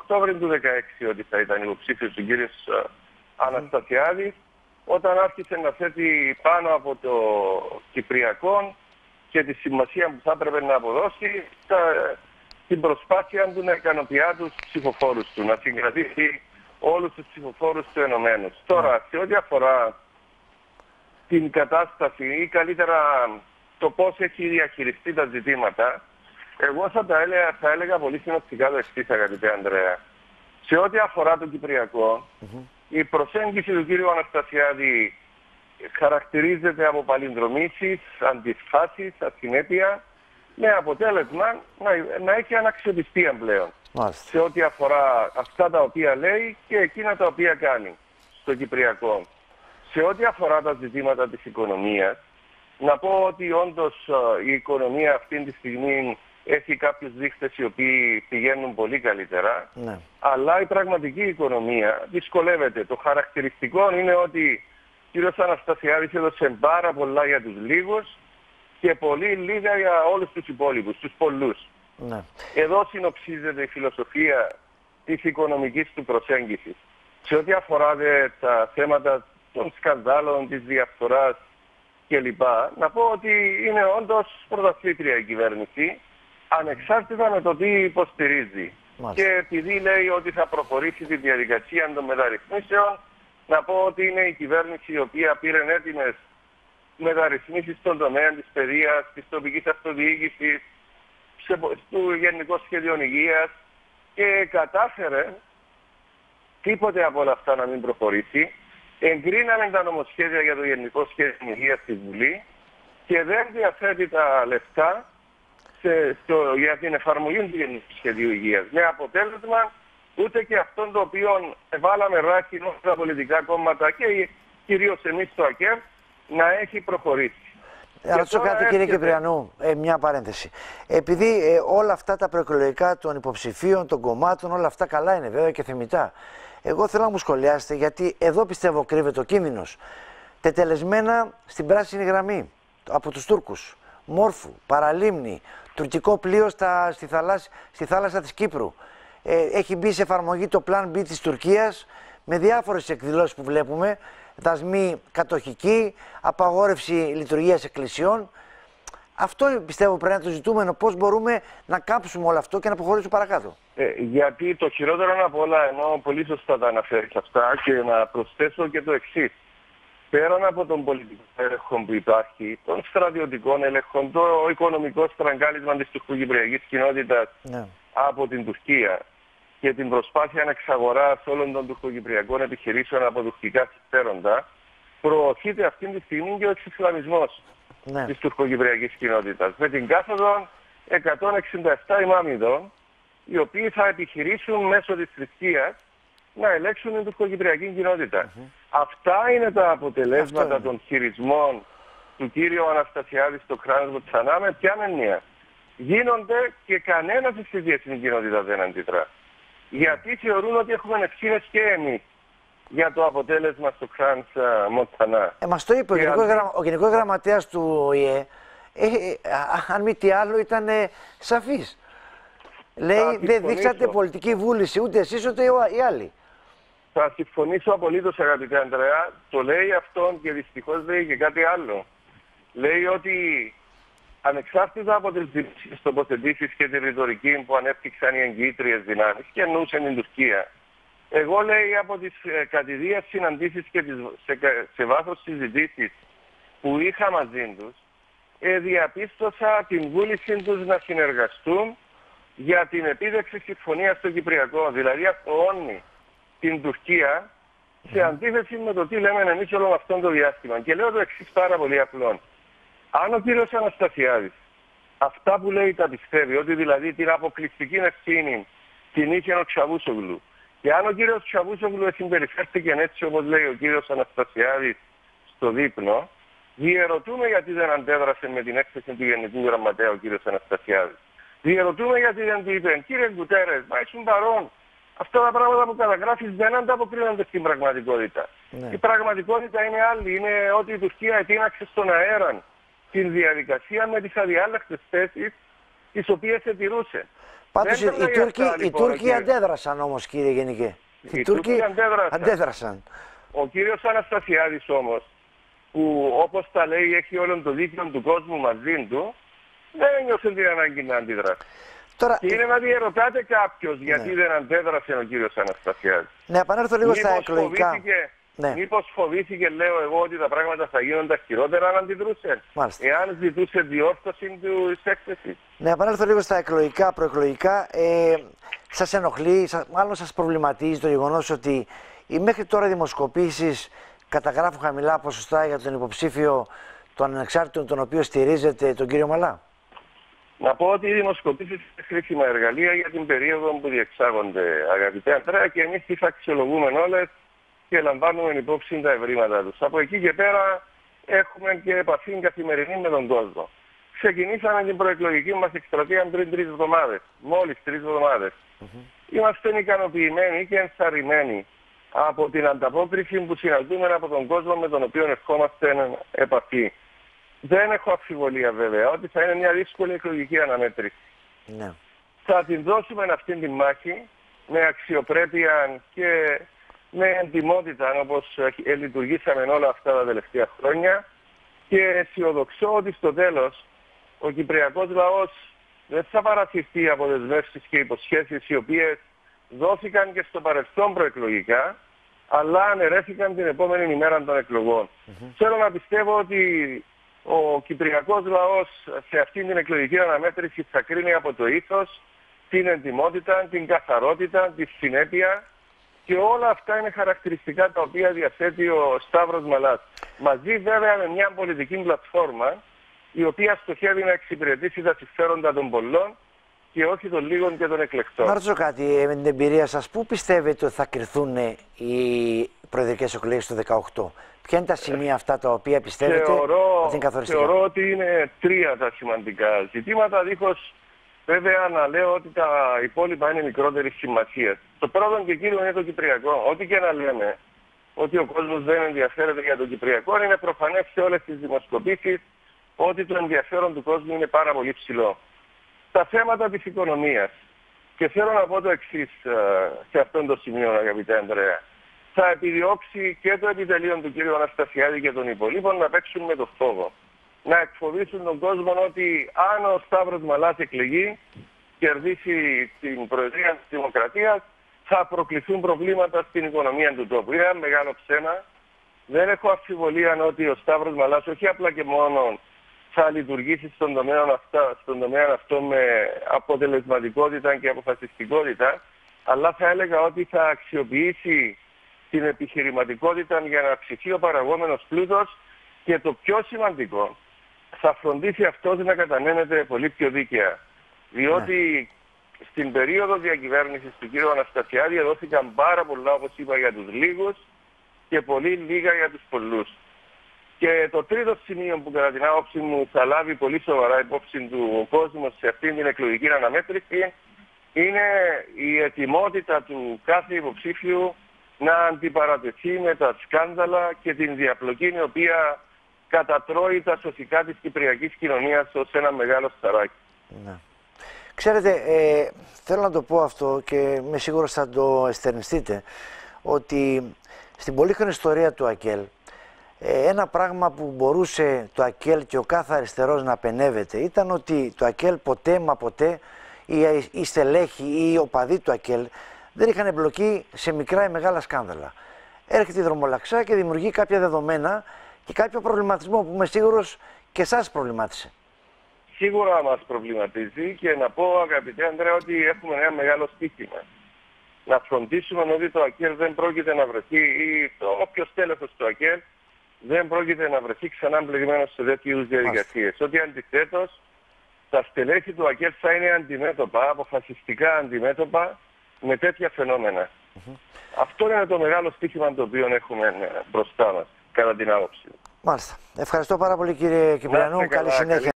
Οκτώβριο του 2016 ότι θα ήταν υποψήφιος του κύριου Αναστασιάδη, όταν άρχισε να θέτει πάνω από το Κυπριακό και τη σημασία που θα έπρεπε να αποδώσει την προσπάθεια του να ικανοποιεί τους ψηφοφόρους του, να συγκρατήσει όλους τους ψηφοφόρους του ενωμένους. Τώρα, σε ό,τι αφορά την κατάσταση ή καλύτερα το πώς έχει διαχειριστεί τα ζητήματα, εγώ θα έλεγα πολύ συνοπτικά το εξής, αγαπητέ Ανδρέα. Σε ό,τι αφορά το Κυπριακό, η προσέγγιση του κύριου Αναστασιάδη χαρακτηρίζεται από παλινδρομήσεις, αντισφάσεις, ασυνέπεια, με αποτέλεσμα να έχει αναξιοπιστία πλέον. Σε ό,τι αφορά αυτά τα οποία λέει και εκείνα τα οποία κάνει στο Κυπριακό. Σε ό,τι αφορά τα ζητήματα της οικονομίας, να πω ότι όντως η οικονομία αυτή τη στιγμή έχει κάποιους δείχτες οι οποίοι πηγαίνουν πολύ καλύτερα, αλλά η πραγματική οικονομία δυσκολεύεται. Το χαρακτηριστικό είναι ότι ο κ. Αναστασιάδης έδωσε πάρα πολλά για τους λίγους και πολύ λίγα για όλους τους υπόλοιπους, τους πολλούς. Εδώ συνοψίζεται η φιλοσοφία της οικονομικής του προσέγγισης. Σε ό,τι αφορά τα θέματα των σκανδάλων, της διαφθοράς κλπ. Να πω ότι είναι όντως πρωταθλήτρια η κυβέρνηση, ανεξάρτητα με το τι υποστηρίζει. Και επειδή λέει ότι θα προχωρήσει τη διαδικασία των μεταρρυθμίσεων, να πω ότι είναι η κυβέρνηση η οποία πήρε έτοιμες μεταρρυθμίσεις στον τομέα της παιδείας, της τοπικής αυτοδιοίκησης, του Γενικού Σχεδίου Υγείας και κατάφερε τίποτε από όλα αυτά να μην προχωρήσει. Εγκρίναμε τα νομοσχέδια για το Γενικό Σχέδιο Υγείας στη Βουλή και δεν διαθέτει τα λεφτά για την εφαρμογή του Γενικού Σχεδίου Υγείας. Με αποτέλεσμα ούτε και αυτόν το οποίο βάλαμε ράχη τα πολιτικά κόμματα και κυρίως εμείς στο ΑΚΕΒ να έχει προχωρήσει. Να ρωτήσω κάτι, κύριε Κυπριανού, μια παρένθεση. Επειδή όλα αυτά τα προεκλογικά των υποψηφίων, των κομμάτων, όλα αυτά καλά είναι βέβαια και θεμιτά. Εγώ θέλω να μου σχολιάσετε, γιατί εδώ πιστεύω κρύβεται ο κίνδυνος. Τετελεσμένα στην πράσινη γραμμή από τους Τούρκους, Μόρφου, Παραλίμνη, τουρκικό πλοίο στη θάλασσα της Κύπρου. Έχει μπει σε εφαρμογή το Plan B της Τουρκίας με διάφορες εκδηλώσεις που βλέπουμε. Δασμοί κατοχικοί, απαγόρευση λειτουργίας εκκλησιών. Αυτό πιστεύω πρέπει να το ζητούμενο. Πώς μπορούμε να κάψουμε όλο αυτό και να προχωρήσουμε παρακάτω. Γιατί το χειρότερο από όλα, ενώ πολύ σωστά τα αναφέρεις αυτά, και να προσθέσω και το εξής. Πέραν από τον πολιτικό έλεγχο που υπάρχει, των στρατιωτικών έλεγχων, το οικονομικό στραγγάλισμα της τουρκοκυπριακής κοινότητας από την Τουρκία και την προσπάθεια εξαγοράς όλων των τουρκοκυπριακών επιχειρήσεων από τουρκικά συμφέροντα, προωθείται αυτή τη στιγμή και ο εξισλαμισμός της τουρκοκυπριακής κοινότητας. Με την κάθοδο 167 ημάμιδων, οι οποίοι θα επιχειρήσουν μέσω της θρησκείας να ελέγξουν την τουρκοκυπριακή κοινότητα. Αυτά είναι τα αποτελέσματα των χειρισμών του κύριου Αναστασιάδη στο κράτος Βοτσανά, με ποια μενία. Γίνονται και κανένας στη διεθνή κοινότητα δεν αντιδρά. Γιατί θεωρούν ότι έχουμε ευθύνες και εμείς για το αποτέλεσμα στο Κράνς Μοτσανά. Μας το είπε ο Γενικός Γραμματέας του ΟΗΕ, αν μη τι άλλο ήταν σαφής. Λέει δεν δείξατε πολιτική βούληση ούτε εσείς ούτε οι άλλοι. Θα συμφωνήσω απολύτως, αγαπητέ Ανδρέα. Το λέει αυτόν και δυστυχώς λέει και κάτι άλλο. Λέει ότι ανεξάρτητα από τις τοποθετήσεις και τη ρητορική που ανέπτυξαν οι εγγυήτριες δυνάμεις και εννοούσαν την Τουρκία, εγώ λέει από τις κατηδίες συναντήσεις και σε βάθος συζητήσεις που είχα μαζί τους, διαπίστωσα την βούληση τους να συνεργαστούν για την επίδεξη συμφωνίας στο Κυπριακό. Δηλαδή αυτοώνει την Τουρκία σε αντίθεση με το τι λέμε εμείς όλο αυτό το διάστημα. Και λέω το εξής πάρα πολύ απλό. Αν ο κύριος Αναστασιάδης αυτά που λέει τα πιστεύει, ότι δηλαδή την αποκλειστική ευθύνη την είχε ο Τσαβούσογλου, και αν ο κύριος Τσαβούσογλου συμπεριφέρθηκε έτσι όπως λέει ο κύριος Αναστασιάδης στο δείπνο, διερωτούμε γιατί δεν αντέδρασε με την έκθεση του Γενικού Γραμματέα ο κύριος Αναστασιάδης. Διερωτούμε γιατί δεν του είπε, κύριε Γκουτέρες, μα ήσουν παρόν. Αυτά τα πράγματα που καταγράφεις δεν ανταποκρίνονται στην πραγματικότητα. Η πραγματικότητα είναι άλλη. Είναι ότι η Τουρκία ετείναξε στον αέρα την διαδικασία με τις αδιάλακτες θέσεις τις οποίες ετηρούσε. Πάντως οι Τούρκοι αντέδρασαν όμως, κύριε Γενικέ. Οι Τούρκοι αντέδρασαν. Ο κύριος Αναστασιάδης όμως, που όπως τα λέει έχει όλον το δίκαιο του κόσμου μαζί του, δεν ένιωσε την ανάγκη να αντιδράσει. Τώρα, και είναι να διερωτάτε κάποιος γιατί δεν αντέδρασε ο κύριος Αναστασιάδης. Να επανέλθω λίγο στα εκλογικά. Μήπως φοβήθηκε, λέω εγώ, ότι τα πράγματα θα γίνονται χειρότερα αν αντιδρούσε. Εάν ζητούσε διόρθωση της έκθεσης. Να επανέλθω λίγο στα εκλογικά, προεκλογικά. Σας ενοχλεί, μάλλον σας προβληματίζει το γεγονός ότι οι μέχρι τώρα δημοσκοπήσεις καταγράφουν χαμηλά ποσοστά για τον υποψήφιο, τον ανεξάρτητο, τον οποίο στηρίζεται, τον κύριο Μαλά? Να πω ότι οι δημοσκοπήσεις είναι χρήσιμα εργαλεία για την περίοδο που διεξάγονται, αγαπητέ Αντρέα, και εμείς τις αξιολογούμε όλες και λαμβάνουμε υπόψη τα ευρήματα τους. Από εκεί και πέρα έχουμε και επαφή καθημερινή με τον κόσμο. Ξεκινήσαμε την προεκλογική μας εκστρατεία πριν 3 εβδομάδες, μόλις 3 εβδομάδες. Είμαστε ικανοποιημένοι και ενθαρρυμένοι από την ανταπόκριση που συναντούμε από τον κόσμο με τον οποίο ερχόμαστε επαφή. Δεν έχω αμφιβολία βέβαια ότι θα είναι μια δύσκολη εκλογική αναμέτρηση. Ναι. Θα την δώσουμε αυτή τη μάχη με αξιοπρέπεια και με εντιμότητα όπως λειτουργήσαμε όλα αυτά τα τελευταία χρόνια και αισιοδοξώ ότι στο τέλος ο κυπριακός λαός δεν θα παρασυρθεί από δεσμεύσεις και υποσχέσεις οι οποίες δόθηκαν και στο παρελθόν προεκλογικά, αλλά αναιρέθηκαν την επόμενη ημέρα των εκλογών. Θέλω να πιστεύω ότι ο κυπριακός λαός σε αυτήν την εκλογική αναμέτρηση θα κρίνει από το ήθος, την εντιμότητα, την καθαρότητα, τη συνέπεια και όλα αυτά είναι χαρακτηριστικά τα οποία διαθέτει ο Σταύρος Μαλάς. Μαζί βέβαια με μια πολιτική πλατφόρμα η οποία στοχεύει να εξυπηρετήσει τα συμφέροντα των πολλών και όχι των λίγων και των εκλεκτών. Να ρωτήσω κάτι με την εμπειρία σας. Πού πιστεύετε ότι θα κρυθούν οι προεδρικές εκλογές του 2018? Ποια είναι τα σημεία αυτά τα οποία πιστεύετε ότι είναι καθοριστικά? Θεωρώ ότι είναι 3 τα σημαντικά ζητήματα, δίχως βέβαια να λέω ότι τα υπόλοιπα είναι μικρότερη σημασία. Το πρώτο και κύριο είναι το κυπριακό. Ό,τι και να λέμε ότι ο κόσμος δεν ενδιαφέρεται για το κυπριακό, είναι προφανές σε όλες τις δημοσκοπήσεις ότι το ενδιαφέρον του κόσμου είναι πάρα πολύ ψηλό. Τα θέματα της οικονομίας. Και θέλω να πω το εξής σε αυτόν το σημείο, αγαπητέ Ανδρέα. Θα επιδιώξει και το επιτελείο του κ. Αναστασιάδη και των υπολείπων να παίξουν με το φόβο. Να εκφοβήσουν τον κόσμο ότι αν ο Σταύρος Μαλάς εκλεγεί, κερδίσει την Προεδρία της Δημοκρατίας, θα προκληθούν προβλήματα στην οικονομία του τόπου. Είναι ένα μεγάλο ψέμα. Δεν έχω αμφιβολία ότι ο Σταύρος Μαλάς όχι απλά και μόνο θα λειτουργήσει στον τομέα αυτό με αποτελεσματικότητα και αποφασιστικότητα, αλλά θα έλεγα ότι θα αξιοποιήσει την επιχειρηματικότητα για να αυξηθεί ο παραγόμενος πλούτος και το πιο σημαντικό, θα φροντίσει αυτός να κατανέμεται πολύ πιο δίκαια. Διότι στην περίοδο διακυβέρνησης του κ. Αναστασιάδη δόθηκαν πάρα πολλά, όπως είπα, για τους λίγους και πολύ λίγα για τους πολλούς. Και το τρίτο σημείο που κατά την άποψη μου θα λάβει πολύ σοβαρά υπόψη του κόσμου σε αυτήν την εκλογική αναμέτρηση είναι η ετοιμότητα του κάθε υποψήφιου να αντιπαρατεθεί με τα σκάνδαλα και την διαπλοκή η οποία κατατρώει τα σωσικά της κυπριακής κοινωνίας ως ένα μεγάλο σταράκι. Ναι. Ξέρετε, θέλω να το πω αυτό και με σίγουρος θα το εστερνιστείτε, ότι στην πολύχρονη ιστορία του ΑΚΕΛ ένα πράγμα που μπορούσε το ΑΚΕΛ και ο κάθε αριστερός να απενεύεται ήταν ότι το ΑΚΕΛ ποτέ μα ποτέ οι στελέχοι ή οι οπαδοί του ΑΚΕΛ δεν είχαν εμπλοκεί σε μικρά ή μεγάλα σκάνδαλα. Έρχεται η δρομολαξά και δημιουργεί κάποια δεδομένα και κάποιο προβληματισμό που είμαι σίγουρος και εσάς προβλημάτισε. Σίγουρα μας προβληματίζει και να πω, αγαπητέ Ανδρέα, ότι έχουμε ένα μεγάλο στοίχημα. Να φροντίσουμε ότι το ΑΚΕΛ δεν πρόκειται να βρεθεί ή όποιος τέλεχος του ΑΚΕΛ δεν πρόκειται να βρεθεί ξανά μπλεγμένος σε τέτοιου είδους διαδικασίες. Ότι αντιθέτως τα στελέχη του ΑΚΕΛ θα είναι αντιμέτωπα, αποφασιστικά αντιμέτωπα με τέτοια φαινόμενα. Αυτό είναι το μεγάλο στοίχημα το οποίο έχουμε μπροστά μας, κατά την άποψη. Μάλιστα. Ευχαριστώ πάρα πολύ, κύριε Κυπριανού. Καλή συνέχεια.